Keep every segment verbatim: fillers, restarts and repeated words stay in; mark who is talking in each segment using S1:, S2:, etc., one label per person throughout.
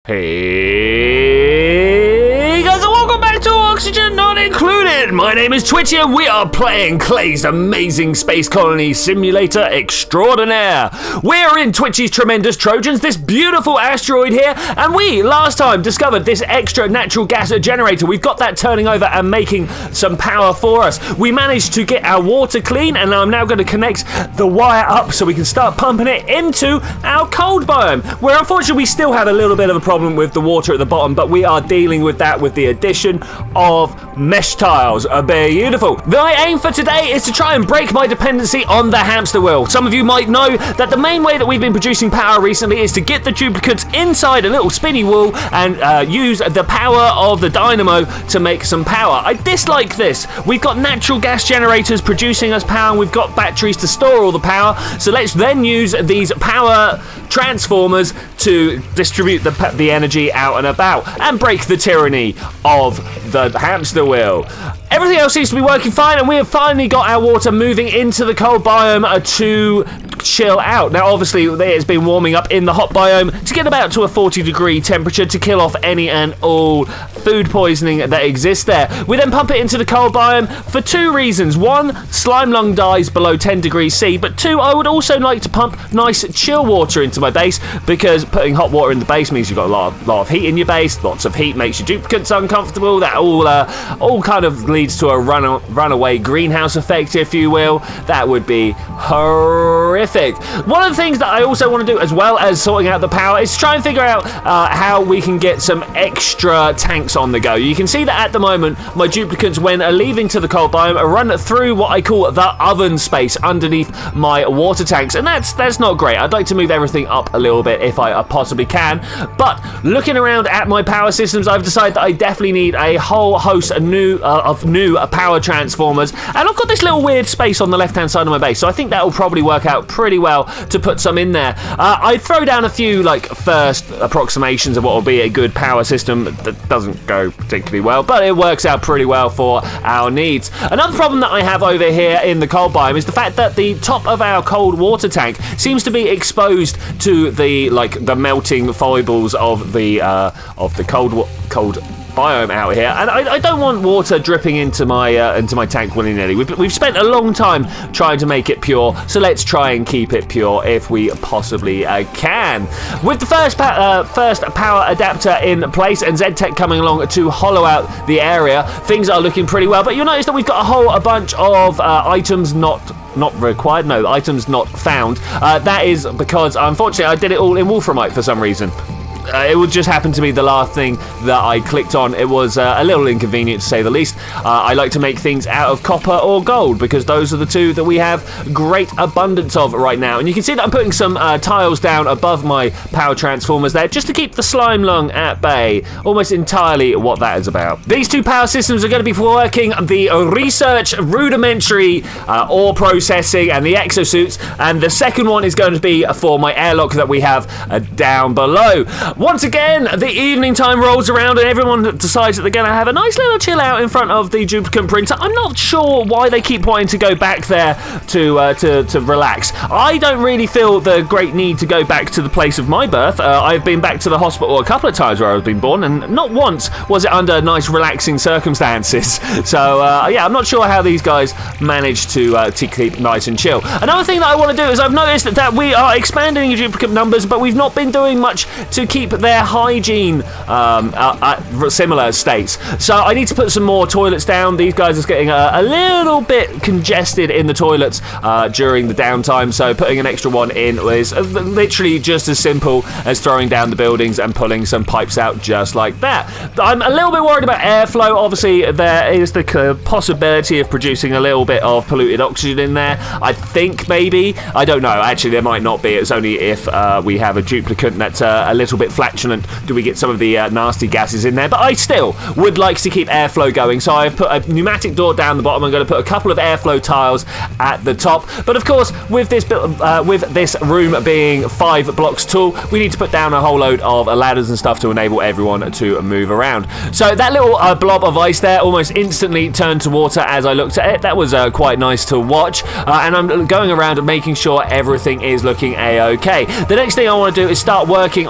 S1: Hey guys, and welcome back to Oxygen Not Included. My name is Twitchy and we are playing Clay's amazing space colony simulator extraordinaire. We're in Twitchy's Tremendous Trojans, this beautiful asteroid here, and we last time discovered this extra natural gas generator. We've got that turning over and making some power for us. We managed to get our water clean, and I'm now going to connect the wire up so we can start pumping it into our cold biome, where unfortunately we still have a little bit of a problem with the water at the bottom, but we are dealing with that with the addition of mesh tiles. Uh, beautiful. My aim for today is to try and break my dependency on the hamster wheel. Some of you might know that the main way that we've been producing power recently is to get the duplicates inside a little spinny wheel and uh, use the power of the dynamo to make some power. I dislike this. We've got natural gas generators producing us power, and we've got batteries to store all the power, so let's then use these power transformers to distribute the, the energy out and about and break the tyranny of the hamster wheel. Everything else seems to be working fine, and we have finally got our water moving into the cold biome uh, to chill out. Now, obviously, it has been warming up in the hot biome to get about to a forty degree temperature to kill off any and all food poisoning that exists there. We then pump it into the cold biome for two reasons. One, slime lung dies below ten degrees C, but two, I would also like to pump nice chill water into my base, because putting hot water in the base means you've got a lot of, lot of heat in your base. Lots of heat makes your duplicates uncomfortable. That all uh, all kind of leads to a run runaway greenhouse effect, if you will. That would be horrific. One of the things that I also want to do, as well as sorting out the power, is try and figure out uh, how we can get some extra tanks on the go. You can see that at the moment my duplicates, when uh, leaving to the cold biome, run through what I call the oven space underneath my water tanks, and that's that's not great. I'd like to move everything up a little bit if I uh, possibly can, but looking around at my power systems, I've decided that I definitely need a whole host of new uh, of new uh, power transformers, and I've got this little weird space on the left hand side of my base, so I think that will probably work out pretty well to put some in there. Uh, I throw down a few like first approximations of what will be a good power system. That doesn't go particularly well, but it works out pretty well for our needs. Another problem that I have over here in the cold biome is the fact that the top of our cold water tank seems to be exposed to the like the melting foibles of the uh, of the cold cold biome out here, and I, I don't want water dripping into my uh, into my tank willy-nilly. We've, we've spent a long time trying to make it pure, so let's try and keep it pure if we possibly uh, can. With the first pa uh, first power adapter in place and Z-Tech coming along to hollow out the area, things are looking pretty well, but you'll notice that we've got a whole a bunch of uh, items not not required, no, items not found. Uh, that is because, unfortunately, I did it all in Wolframite for some reason. Uh, it would just happen to be the last thing that I clicked on. It was uh, a little inconvenient, to say the least. Uh, I like to make things out of copper or gold, because those are the two that we have great abundance of right now. And you can see that I'm putting some uh, tiles down above my power transformers there, just to keep the slime lung at bay. Almost entirely what that is about. These two power systems are going to be working the research rudimentary uh, ore processing and the exosuits, and the second one is going to be for my airlock that we have uh, down below. Once again, the evening time rolls around and everyone decides that they're going to have a nice little chill out in front of the duplicate printer. I'm not sure why they keep wanting to go back there to uh, to, to relax. I don't really feel the great need to go back to the place of my birth. Uh, I've been back to the hospital a couple of times where I was been born, and not once was it under nice relaxing circumstances. So uh, yeah, I'm not sure how these guys manage to, uh, to keep nice and chill. Another thing that I want to do is, I've noticed that, that we are expanding duplicate numbers, but we've not been doing much to keep their hygiene um, at similar states. So I need to put some more toilets down. These guys are getting a, a little bit congested in the toilets uh, during the downtime, so putting an extra one in is literally just as simple as throwing down the buildings and pulling some pipes out just like that. I'm a little bit worried about airflow. Obviously, there is the possibility of producing a little bit of polluted oxygen in there. I think maybe. I don't know. Actually, there might not be. It's only if uh, we have a duplicate that's uh, a little bit flatulent do we get some of the uh, nasty gases in there, but I still would like to keep airflow going, so I've put a pneumatic door down the bottom. I'm going to put a couple of airflow tiles at the top, but of course with this uh, with this room being five blocks tall, we need to put down a whole load of ladders and stuff to enable everyone to move around. So that little uh, blob of ice there almost instantly turned to water as I looked at it. That was uh, quite nice to watch, uh, and I'm going around and making sure everything is looking a-okay. The next thing I want to do is start working on my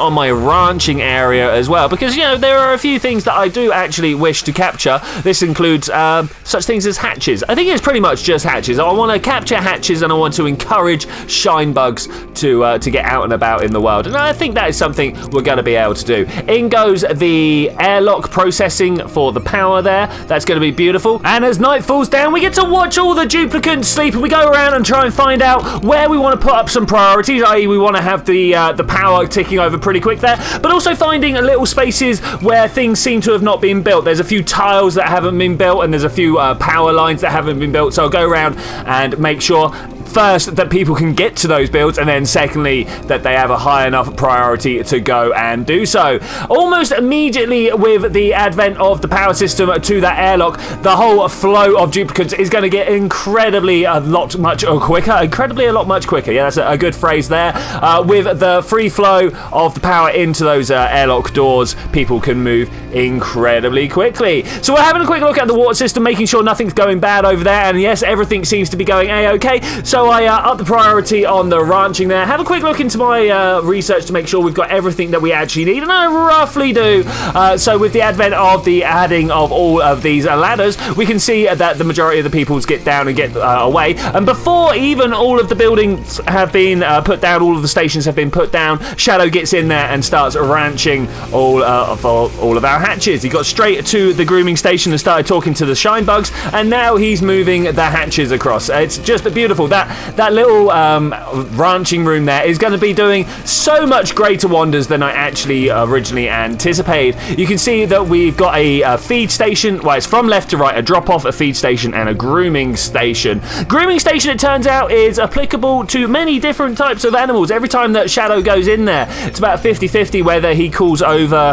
S1: ranching area as well, because, you know, there are a few things that I do actually wish to capture. This includes um, such things as hatches. I think it's pretty much just hatches. I want to capture hatches, and I want to encourage shine bugs to uh, to get out and about in the world, and I think that is something we're going to be able to do. In goes the airlock processing for the power there. That's going to be beautiful. And as night falls down, we get to watch all the duplicants sleep, and we go around and try and find out where we want to put up some priorities, that is we want to have the uh, the power ticking over pretty quick there, but also finding little spaces where things seem to have not been built. There's a few tiles that haven't been built, and there's a few uh, power lines that haven't been built, so I'll go around and make sure first that people can get to those builds, and then secondly that they have a high enough priority to go and do so. Almost immediately with the advent of the power system to that airlock, the whole flow of duplicates is going to get incredibly a lot much quicker. Incredibly a lot much quicker. Yeah, that's a, a good phrase there. Uh, with the free flow of the power into those uh, airlock doors, people can move incredibly quickly. So we're having a quick look at the water system, making sure nothing's going bad over there, and yes, everything seems to be going a-okay. So I uh, up the priority on the ranching there. Have a quick look into my uh, research to make sure we've got everything that we actually need, and I roughly do. Uh, so with the advent of the adding of all of these uh, ladders, we can see that the majority of the peoples get down and get uh, away. And before even all of the buildings have been uh, put down, all of the stations have been put down, Shadow gets in there and starts ranching all, uh, of, all, all of our hatches. He got straight to the grooming station and started talking to the shine bugs, and now he's moving the hatches across. It's just beautiful. That That little um, ranching room there is going to be doing so much greater wonders than I actually originally anticipated. You can see that we've got a, a feed station. Well, it's from left to right, a drop-off, a feed station, and a grooming station. Grooming station, it turns out, is applicable to many different types of animals. Every time that Shadow goes in there, it's about fifty fifty whether he calls over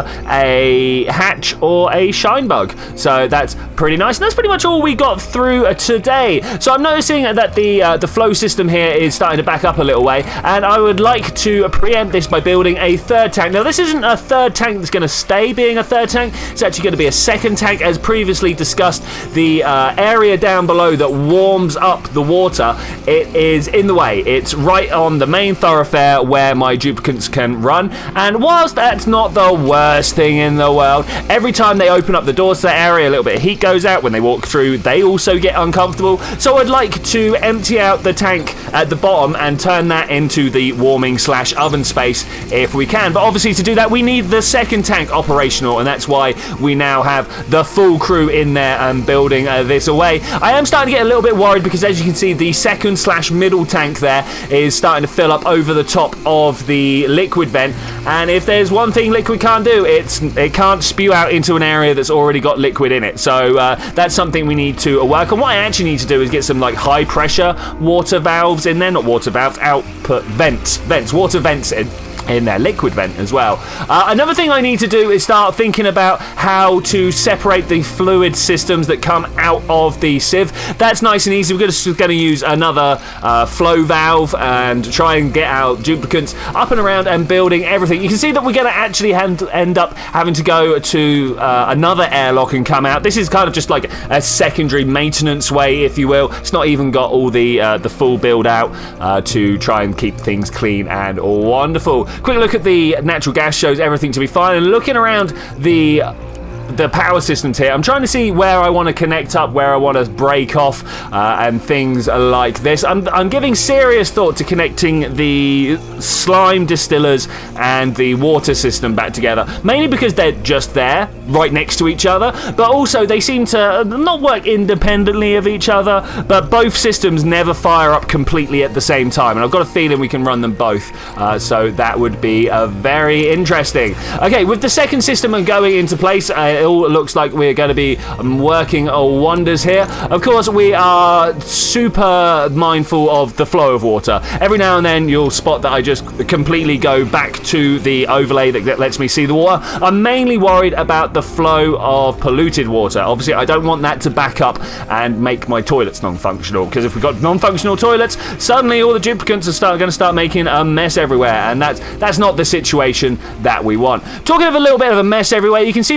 S1: a hatch or a shine bug. So that's pretty nice. And that's pretty much all we got through today. So I'm noticing that the, uh, the flow system here is starting to back up a little way, and I would like to preempt this by building a third tank. Now, this isn't a third tank that's going to stay being a third tank. It's actually going to be a second tank. As previously discussed, the uh, area down below that warms up the water, it is in the way. It's right on the main thoroughfare where my duplicates can run, and whilst that's not the worst thing in the world, every time they open up the doors to that area, a little bit of heat goes out. When they walk through, they also get uncomfortable. So I'd like to empty out the tank at the bottom and turn that into the warming slash oven space if we can. But obviously to do that, we need the second tank operational, and that's why we now have the full crew in there and building uh, this away. I am starting to get a little bit worried because, as you can see, the second slash middle tank there is starting to fill up over the top of the liquid vent, and if there's one thing liquid can't do, it's it can't spew out into an area that's already got liquid in it. So uh, that's something we need to work on. What I actually need to do is get some like high pressure water valves in there, not water valves, output vents, vents, water vents in. in their liquid vent as well. Uh, another thing I need to do is start thinking about how to separate the fluid systems that come out of the sieve. That's nice and easy. We're just going to use another uh, flow valve and try and get our duplicates up and around and building everything. You can see that we're going to actually end up having to go to uh, another airlock and come out. This is kind of just like a secondary maintenance way, if you will. It's not even got all the uh, the full build out uh, to try and keep things clean and wonderful. Quick look at the natural gas shows everything to be fine, and looking around the the power systems here, I'm trying to see where I want to connect up, where I want to break off, uh, and things like this. I'm, I'm giving serious thought to connecting the slime distillers and the water system back together, mainly because they're just there, right next to each other, but also they seem to not work independently of each other, but both systems never fire up completely at the same time, and I've got a feeling we can run them both, uh, so that would be uh, very interesting. Okay, with the second system going into place, uh, it all looks like we're going to be um, working wonders here. Of course, we are super mindful of the flow of water. Every now and then you'll spot that I just completely go back to the overlay that, that lets me see the water. I'm mainly worried about the flow of polluted water. Obviously, I don't want that to back up and make my toilets non-functional, because if we've got non-functional toilets, suddenly all the duplicates are start, going to start making a mess everywhere, and that's, that's not the situation that we want. Talking of a little bit of a mess everywhere, you can see that we are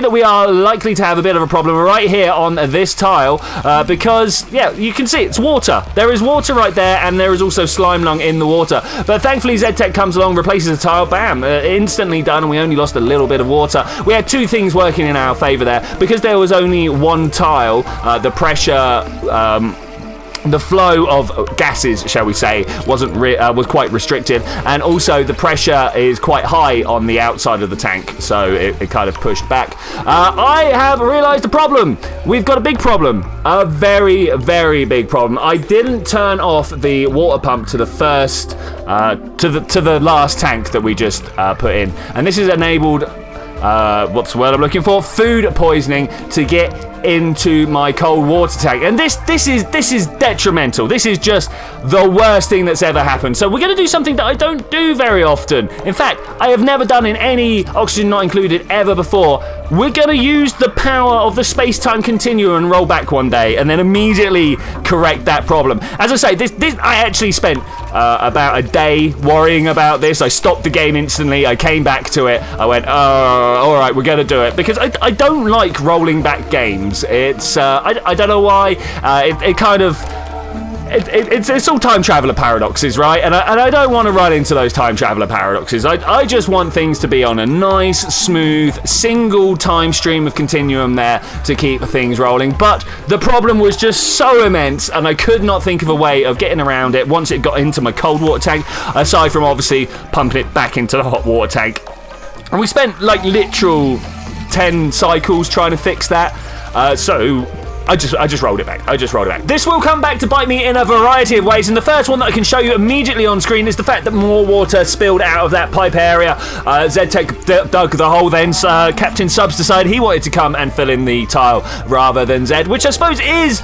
S1: likely to have a bit of a problem right here on this tile uh, because, yeah, you can see it's water. There is water right there, and there is also slime lung in the water. But thankfully, ZedTech comes along, replaces the tile, bam, uh, instantly done, and we only lost a little bit of water. We had two things working in our favour there. Because there was only one tile, uh, the pressure... Um, The flow of gases, shall we say, wasn't re uh, was quite restricted, and also the pressure is quite high on the outside of the tank, so it, it kind of pushed back. Uh, I have realised a problem. We've got a big problem, a very, very big problem. I didn't turn off the water pump to the first, uh, to the to the last tank that we just uh, put in, and this has enabled. Uh, what's the word I'm looking for? Food poisoning to get into my cold water tank, and this this is this is detrimental. This is just the worst thing that's ever happened. So we're going to do something that I don't do very often. In fact, I have never done in any Oxygen Not Included ever before. We're going to use the power of the space-time continuum and roll back one day, and then immediately correct that problem. As I say, this this I actually spent uh, about a day worrying about this. I stopped the game instantly. I came back to it. I went, oh, all right, we're going to do it, because I, I don't like rolling back games. It's uh, I, I don't know why. Uh, it, it kind of it, it, it's it's all time traveler paradoxes, right? And I, and I don't want to run into those time traveler paradoxes. I I just want things to be on a nice, smooth, single time stream of continuum there to keep things rolling. But the problem was just so immense, and I could not think of a way of getting around it once it got into my cold water tank. Aside from obviously pumping it back into the hot water tank, and we spent like literal ten cycles trying to fix that. Uh, so I just I just rolled it back. I just rolled it back. This will come back to bite me in a variety of ways, and the first one that I can show you immediately on screen is the fact that more water spilled out of that pipe area. Uh, ZedTech dug the hole, then uh, Captain Subs decided he wanted to come and fill in the tile rather than Zed, which I suppose is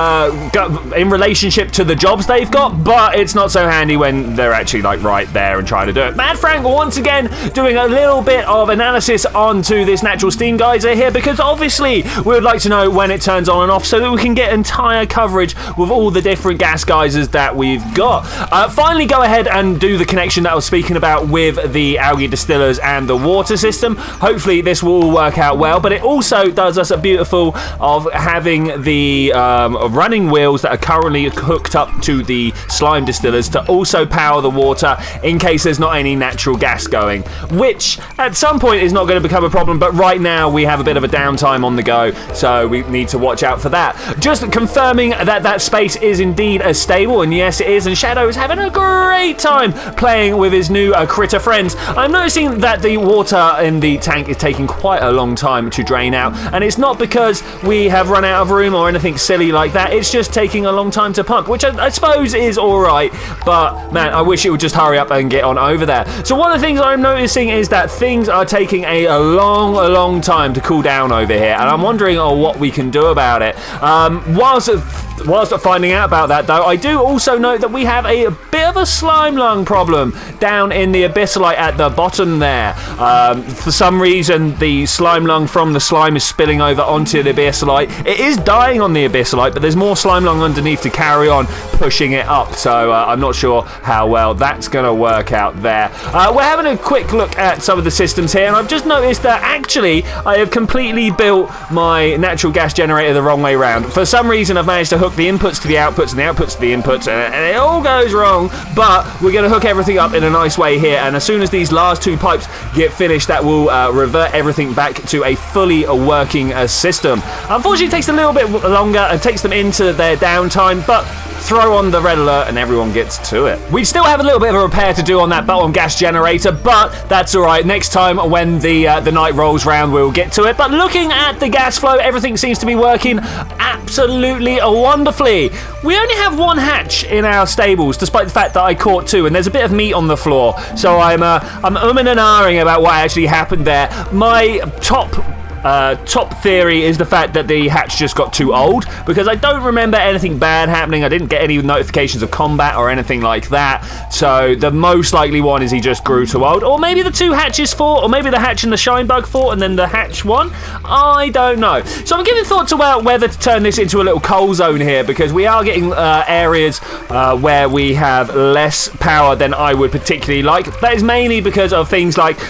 S1: uh, in relationship to the jobs they've got, but it's not so handy when they're actually like right there and trying to do it. Mad Frank once again doing a little bit of analysis onto this natural steam geyser here, because obviously we would like to know when it turns on and off so that we can get entire coverage with all the different gas geysers that we've got. Uh, finally go ahead and do the connection that I was speaking about with the algae distillers and the water system. Hopefully this will all work out well, but it also does us a beautiful of having the um, running wheels that are currently hooked up to the slime distillers to also power the water in case there's not any natural gas going, which at some point is not going to become a problem, but right now we have a bit of a downtime on the go, so we need to watch out for that. Just confirming that that space is indeed as stable, and yes it is, and Shadow is having a great time playing with his new uh, critter friends. I'm noticing that the water in the tank is taking quite a long time to drain out, and it's not because we have run out of room or anything silly like that, it's just taking a long time to pump, which I, I suppose is alright, but man, I wish it would just hurry up and get on over there. So one of the things I'm noticing is that things are taking a, a long, a long time to cool down over here, and I'm wondering oh, what we can do about it. Um, whilst, whilst finding out about that, though, I do also note that we have a bit of a slime lung problem down in the abyssalite at the bottom there. Um, for some reason, the slime lung from the slime is spilling over onto the abyssalite. It is dying on the abyssalite, but there's more slime lung underneath to carry on pushing it up, so uh, I'm not sure how well that's going to work out there. Uh, we're having a quick look at some of the systems here, and I've just noticed that actually I have completely built my natural gas generator the wrong way around. For some reason I've managed to hook the inputs to the outputs and the outputs to the inputs, and, and it all goes wrong, but we're going to hook everything up in a nice way here, and as soon as these last two pipes get finished, that will uh, revert everything back to a fully uh, working uh, system. Unfortunately it takes a little bit longer, it takes them into their downtime, but throw on the red alert and everyone gets to it. We still have a little bit of a repair to do on that bottom gas generator, but that's alright. Next time when the uh, the night rolls round, we'll get to it. But looking at the gas flow, everything seems to be working absolutely wonderfully. We only have one hatch in our stables, despite the fact that I caught two, and there's a bit of meat on the floor. So I'm uh, I'm umming and ahhing about what actually happened there. My top Uh, top theory is the fact that the hatch just got too old, because I don't remember anything bad happening. I didn't get any notifications of combat or anything like that, so the most likely one is he just grew too old, or maybe the two hatches fought, or maybe the hatch and the shine bug fought and then the hatch won. I don't know. So I'm giving thoughts about whether to turn this into a little coal zone here, because we are getting uh, areas uh, where we have less power than I would particularly like. That is mainly because of things like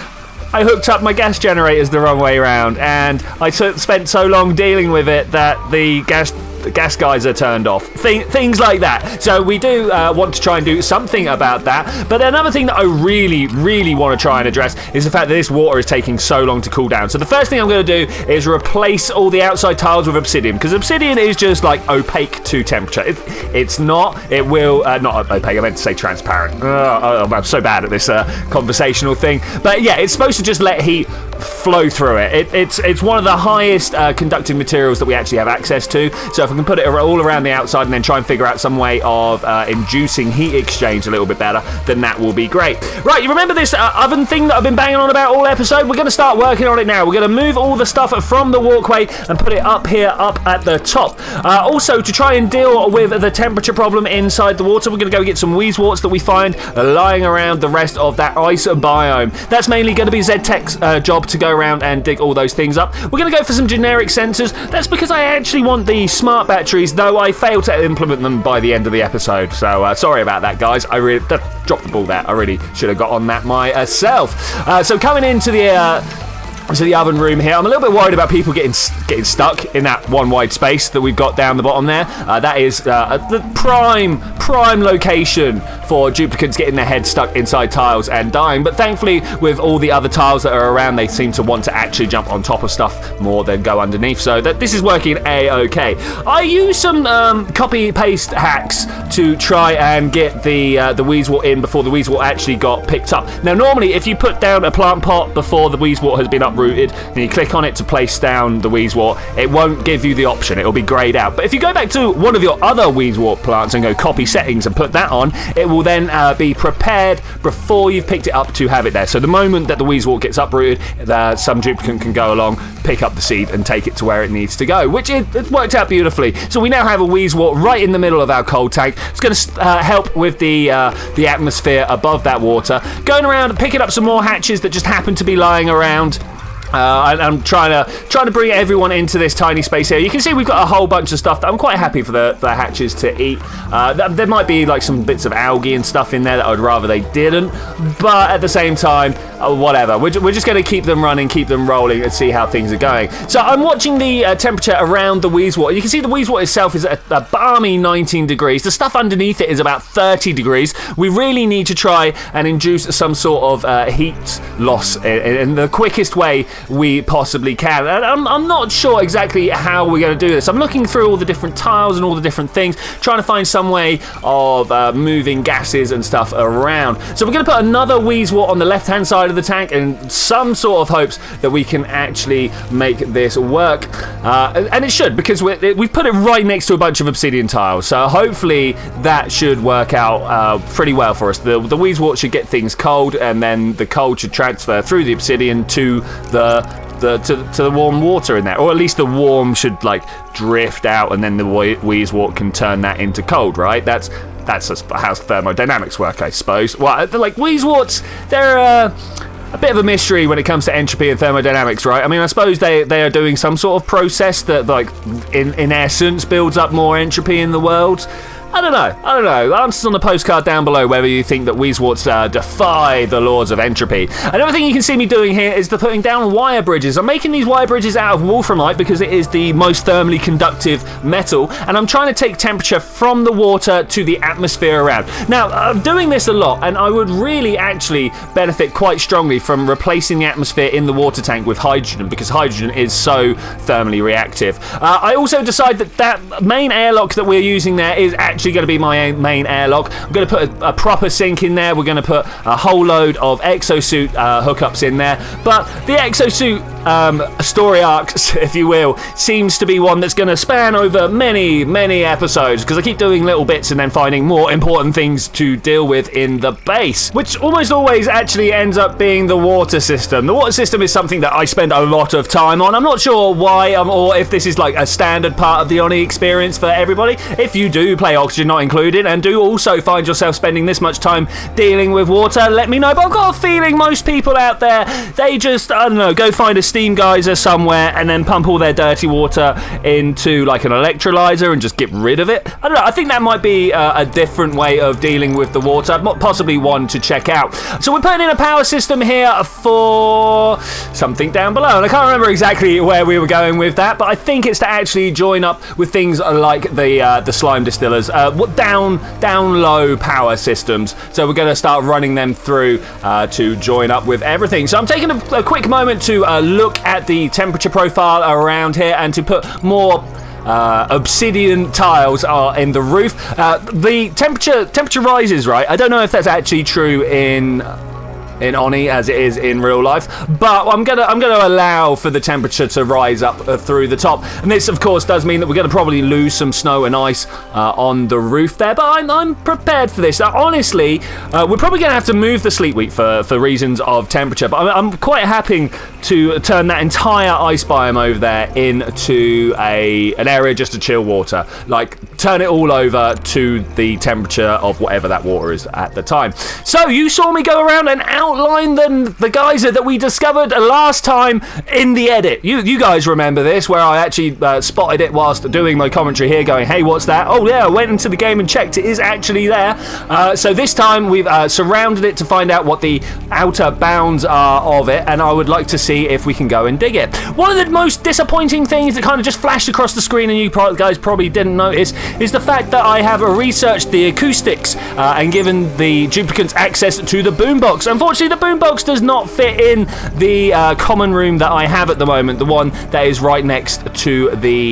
S1: I hooked up my gas generators the wrong way around, and I spent so long dealing with it that the gas the gas geyser turned off. Th things like that. So we do uh, want to try and do something about that. But another thing that I really, really want to try and address is the fact that this water is taking so long to cool down. So the first thing I'm going to do is replace all the outside tiles with obsidian, because obsidian is just like opaque to temperature. It, it's not. It will uh, not opaque. I meant to say transparent. Uh, I'm so bad at this uh, conversational thing. But yeah, it's supposed to just let heat flow through it. it it's it's one of the highest uh, conducting materials that we actually have access to. So if I can put it all around the outside and then try and figure out some way of uh, inducing heat exchange a little bit better, then that will be great. Right, you remember this uh, oven thing that I've been banging on about all episode? We're going to start working on it now. We're going to move all the stuff from the walkway and put it up here, up at the top. Uh, also, to try and deal with the temperature problem inside the water, we're going to go get some Wheezeworts that we find lying around the rest of that ice biome. That's mainly going to be ZedTech's uh, job to go around and dig all those things up. We're going to go for some generic sensors. That's because I actually want the smart batteries, though I failed to implement them by the end of the episode. So uh, sorry about that, guys. I really that, dropped the ball there. I really should have got on that myself. Uh, so coming into the uh, to the oven room here, I'm a little bit worried about people getting getting stuck in that one wide space that we've got down the bottom there. Uh, that is uh, the prime prime location for duplicants getting their heads stuck inside tiles and dying. But thankfully, with all the other tiles that are around, they seem to want to actually jump on top of stuff more than go underneath. So that this is working a-okay. I use some um, copy paste hacks to try and get the uh, the Wheezewort in before the Wheezewort actually got picked up. Now, normally, if you put down a plant pot before the Wheezewort has been uprooted and you click on it to place down the Wheezewort, it won't give you the option. It'll be grayed out. But if you go back to one of your other Wheezewort plants and go copy settings and put that on, it will then uh, be prepared before you've picked it up to have it there. So the moment that the Wheezewort gets uprooted, uh, some duplicant can go along, pick up the seed and take it to where it needs to go, which it, it worked out beautifully. So we now have a Wheezewort right in the middle of our cold tank. It's going to uh, help with the uh, the atmosphere above that water. Going around and picking up some more hatches that just happen to be lying around. Uh, I'm trying to trying to bring everyone into this tiny space here. You can see we've got a whole bunch of stuff that I'm quite happy for the, the hatches to eat. Uh, th there might be like some bits of algae and stuff in there that I'd rather they didn't, but at the same time, uh, whatever. We're, ju we're just going to keep them running, keep them rolling, and see how things are going. So I'm watching the uh, temperature around the Wheezewort. You can see the Wheezewort itself is at a balmy nineteen degrees. The stuff underneath it is about thirty degrees. We really need to try and induce some sort of uh, heat loss in, in the quickest way we possibly can. And I'm, I'm not sure exactly how we're going to do this. I'm looking through all the different tiles and all the different things, trying to find some way of uh, moving gases and stuff around. So we're going to put another Wheezewort on the left-hand side of the tank in some sort of hopes that we can actually make this work. Uh, and it should, because we're, we've put it right next to a bunch of obsidian tiles. So hopefully that should work out uh, pretty well for us. The, the Wheezewort should get things cold, and then the cold should transfer through the obsidian to the The, to, to the warm water in there, or at least the warm should like drift out, and then the Wheezewort can turn that into cold, right? That's that's how thermodynamics work, I suppose. Well, like Wheezeworts, they're uh, a bit of a mystery when it comes to entropy and thermodynamics, right? I mean, I suppose they they are doing some sort of process that, like, in in essence, builds up more entropy in the world. I don't know. I don't know. Answers on the postcard down below whether you think that Wheezeworts uh, defy the laws of entropy. Another thing you can see me doing here is the putting down wire bridges. I'm making these wire bridges out of wolframite because it is the most thermally conductive metal, and I'm trying to take temperature from the water to the atmosphere around. Now, I'm doing this a lot, and I would really actually benefit quite strongly from replacing the atmosphere in the water tank with hydrogen, because hydrogen is so thermally reactive. Uh, I also decide that that main airlock that we're using there is actually actually going to be my main airlock. I'm going to put a, a proper sink in there. We're going to put a whole load of exosuit uh, hookups in there. But the exosuit um, story arcs, if you will, seems to be one that's going to span over many, many episodes, because I keep doing little bits and then finding more important things to deal with in the base, which almost always actually ends up being the water system. The water system is something that I spend a lot of time on. I'm not sure why, um, or if this is like a standard part of the Oni experience for everybody. If you do play Oxygen oxygen not included, and do also find yourself spending this much time dealing with water, let me know. But I've got a feeling most people out there, they just, I don't know, go find a steam geyser somewhere and then pump all their dirty water into like an electrolyzer and just get rid of it. I don't know, I think that might be uh, a different way of dealing with the water, possibly one to check out. So we're putting in a power system here for something down below, and I can't remember exactly where we were going with that, but I think it's to actually join up with things like the uh, the slime distillers, uh, what down down low power systems. So we're going to start running them through uh, to join up with everything. So I'm taking a, a quick moment to uh, look at the temperature profile around here and to put more Uh, obsidian tiles are in the roof. Uh, the temperature temperature rises, right? I don't know if that's actually true in in Oni as it is in real life, but I'm gonna I'm gonna allow for the temperature to rise up uh, through the top, and this of course does mean that we're gonna probably lose some snow and ice uh, on the roof there, but I'm, I'm prepared for this. Now, honestly, uh, we're probably gonna have to move the sleep week for for reasons of temperature, but I'm, I'm quite happy to turn that entire ice biome over there into a an area just to chill water, like turn it all over to the temperature of whatever that water is at the time. So you saw me go around and outline the, the geyser that we discovered last time in the edit. You you guys remember this, where I actually uh, spotted it whilst doing my commentary here, going, hey, what's that? Oh yeah, I went into the game and checked. It is actually there. Uh, so this time we've uh, surrounded it to find out what the outer bounds are of it, and I would like to see if we can go and dig it. One of the most disappointing things that kind of just flashed across the screen, and you guys probably didn't notice, is the fact that I have researched the acoustics uh, and given the duplicants access to the boombox. Unfortunately, the boombox does not fit in the uh, common room that I have at the moment, the one that is right next to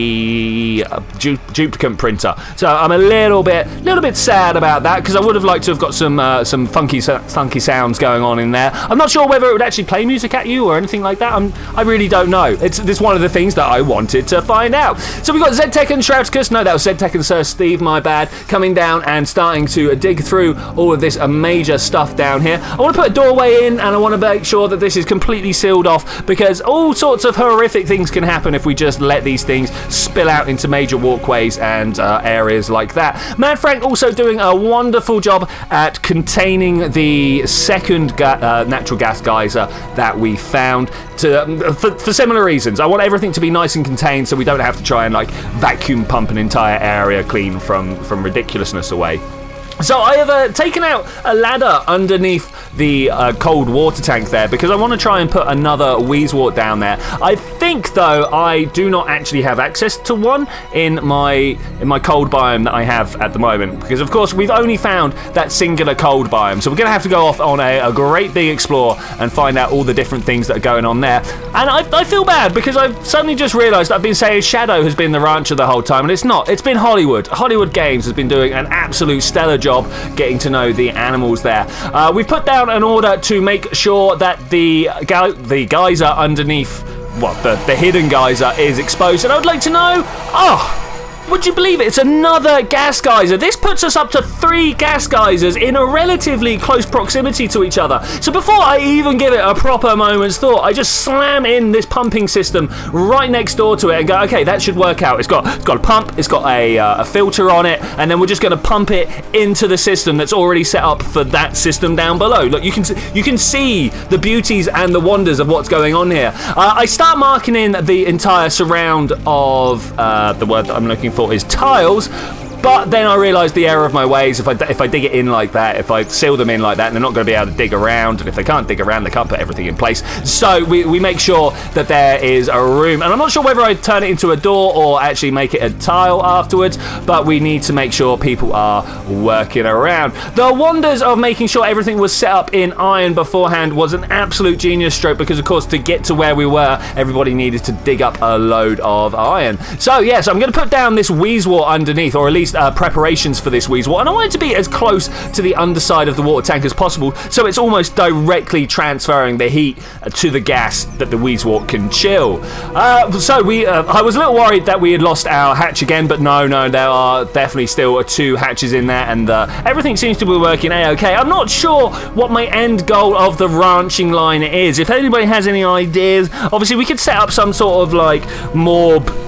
S1: the uh, du duplicant printer. So I'm a little bit, little bit sad about that, because I would have liked to have got some uh, some funky, funky sounds going on in there. I'm not sure whether it would actually play music at you or anything like that. I'm, I really don't know. It's, it's one of the things that I wanted to find out. So we've got Zedtech and Shroudicus. No, that was Zedtech and Sir Steve, my bad, coming down and starting to dig through all of this uh, major stuff down here. I want to put a doorway in, and I want to make sure that this is completely sealed off, because all sorts of horrific things can happen if we just let these things spill out into major walkways and uh, areas like that. Mad Frank also doing a wonderful job at containing the second ga uh, natural gas geyser that we found to, um, for, for similar reasons. I want everything to be nice and contained so we don't have to try and like vacuum pump an entire area clean from, from ridiculousness away. So I have uh, taken out a ladder underneath the uh, cold water tank there, because I want to try and put another Wheezewort down there. I think though I do not actually have access to one in my in my cold biome that I have at the moment, because of course we've only found that singular cold biome, so we're going to have to go off on a, a great big explore and find out all the different things that are going on there. And I, I feel bad, because I've suddenly just realised I've been saying Shadow has been the rancher the whole time, and it's not. It's been Hollywood. Hollywood Games has been doing an absolute stellar job job getting to know the animals there. Uh, we've put down an order to make sure that the the geyser underneath, what, the, the hidden geyser is exposed, and I would like to know, oh, would you believe it? It's another gas geyser. This puts us up to three gas geysers in a relatively close proximity to each other. So before I even give it a proper moment's thought, I just slam in this pumping system right next door to it and go, okay, that should work out. It's got it's got a pump, it's got a, uh, a filter on it, and then we're just going to pump it into the system that's already set up for that system down below. Look, you can you can see the beauties and the wonders of what's going on here. Uh, I start marking in the entire surround of uh, the word that I'm looking for. For is tiles, but then I realised the error of my ways. If I if I dig it in like that, if I seal them in like that, they're not going to be able to dig around, and if they can't dig around, they can't put everything in place. So we, we make sure that there is a room, and I'm not sure whether I turn it into a door or actually make it a tile afterwards, but we need to make sure people are working around. The wonders of making sure everything was set up in iron beforehand was an absolute genius stroke, because of course to get to where we were, everybody needed to dig up a load of iron. So yes, yeah, so I'm going to put down this Wheezewort underneath, or at least Uh, preparations for this Wheezewort, and I want it to be as close to the underside of the water tank as possible, so it's almost directly transferring the heat to the gas that the Wheezewort can chill. Uh, so we, uh, I was a little worried that we had lost our hatch again, but no, no, there are definitely still two hatches in there, and uh, everything seems to be working a-okay. I'm not sure what my end goal of the ranching line is. If anybody has any ideas, obviously we could set up some sort of like more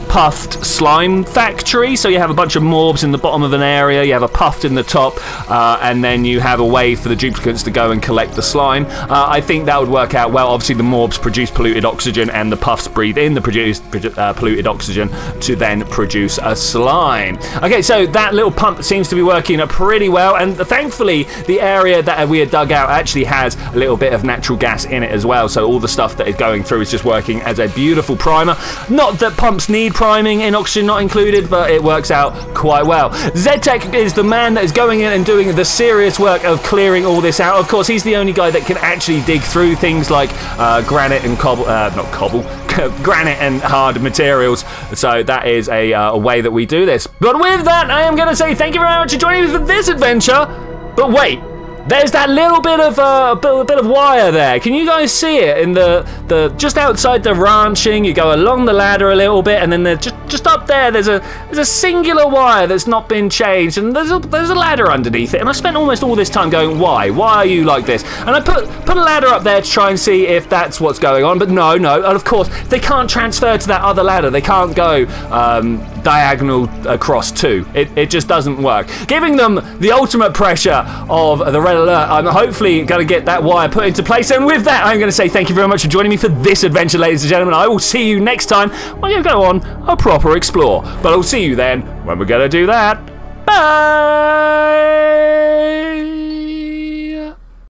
S1: puffed slime factory. So you have a bunch of morbs in the bottom of an area, you have a puffed in the top, uh, and then you have a way for the duplicants to go and collect the slime. Uh, I think that would work out well. Obviously, the morbs produce polluted oxygen, and the puffs breathe in the produced uh, polluted oxygen to then produce a slime. Okay, so that little pump seems to be working pretty well, and thankfully, the area that we had dug out actually has a little bit of natural gas in it as well. So all the stuff that is going through is just working as a beautiful primer. Not that pumps need priming in Oxygen Not Included, but it works out quite well. Zedtech is the man that is going in and doing the serious work of clearing all this out. Of course, he's the only guy that can actually dig through things like uh, granite and cobble, uh, not cobble, granite and hard materials. So that is a, uh, a way that we do this. But with that, I am going to say thank you very much for joining me for this adventure. But wait. There's that little bit of uh, bit, bit of wire there. Can you guys see it in the the just outside the ranching? You go along the ladder a little bit, and then there's just just up there. There's a there's a singular wire that's not been changed, and there's a there's a ladder underneath it. And I spent almost all this time going, why? Why are you like this? And I put put a ladder up there to try and see if that's what's going on. But no, no. And of course, they can't transfer to that other ladder. They can't go um, diagonal across two. It it just doesn't work. Giving them the ultimate pressure of the red alert. I'm hopefully going to get that wire put into place. And with that, I'm going to say thank you very much for joining me for this adventure, ladies and gentlemen. I will see you next time when you go on a proper explore. But I'll see you then when we're going to do that. Bye!